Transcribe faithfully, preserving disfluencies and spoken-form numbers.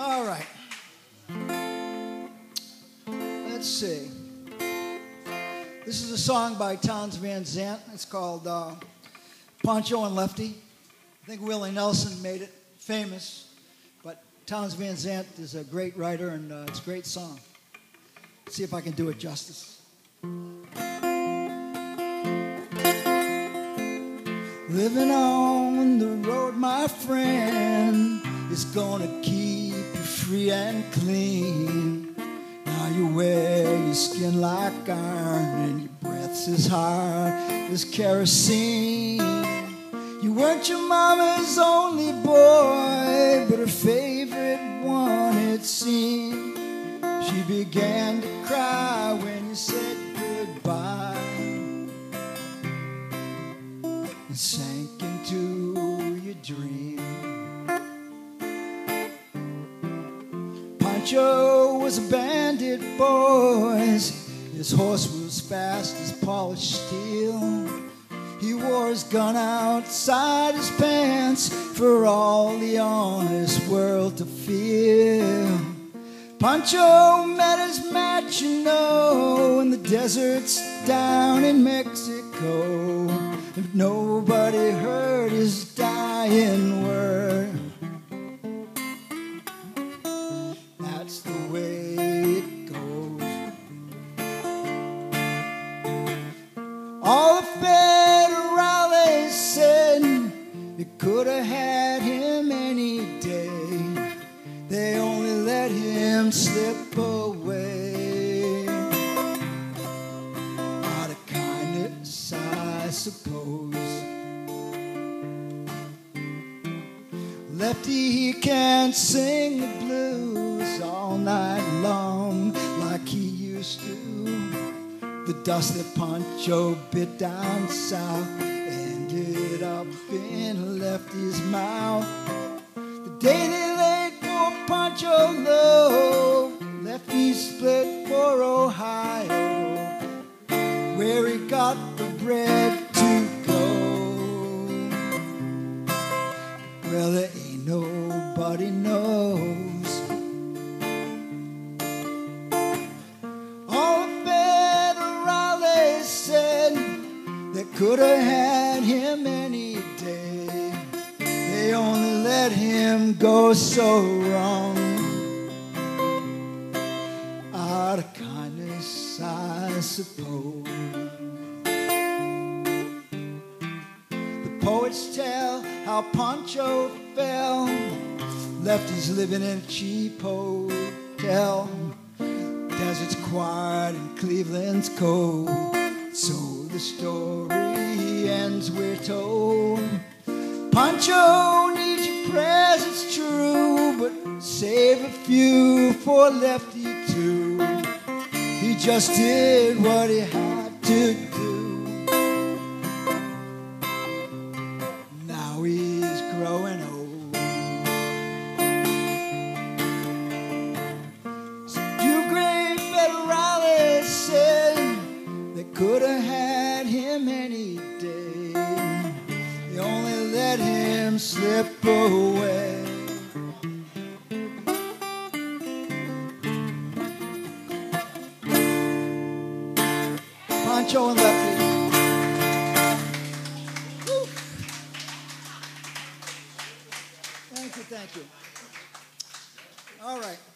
All right. Let's see. This is a song by Townes Van Zandt. It's called uh, Pancho and Lefty. I think Willie Nelson made it famous, but Townes Van Zandt is a great writer, and uh, it's a great song. Let's see if I can do it justice. Living on the road, my friend, is gonna keep you free and clean. Now you wear your skin like iron and your breath's as hard as kerosene. You weren't your mama's only boy, but her favorite one, it seemed. She began to cry when you said goodbye and sank into your dream. Pancho was a bandit, boys. His horse was fast as polished steel. He wore his gun outside his pants for all the honest world to feel. Pancho met his match, you know, in the deserts down in Mexico. If nobody heard his dying word, that's the way it goes. All the federales said you could have had him any day. They only let him slip away out of kindness, I suppose. Lefty, he can't sing the blues all night long like he used to. The dust that Pancho bit down south ended up in Lefty's mouth. The day they laid poor Pancho low, Lefty split for Ohio, where he got the bread to go. Well, there ain't nobody knows. All the federales said they could have had him any day. They only let him go so wrong out of kindness, I suppose. The poets tell how Pancho fell. Lefty's living in a cheap hotel. Desert's quiet and Cleveland's cold. So the story ends, we're told. Pancho needs your presence, true, but save a few for Lefty too. He just did what he had to do. Now he's growing old. So you great federales said they could have had him any day. They only let him slip away. Pancho and Lefty. Woo. Thank you, thank you. All right.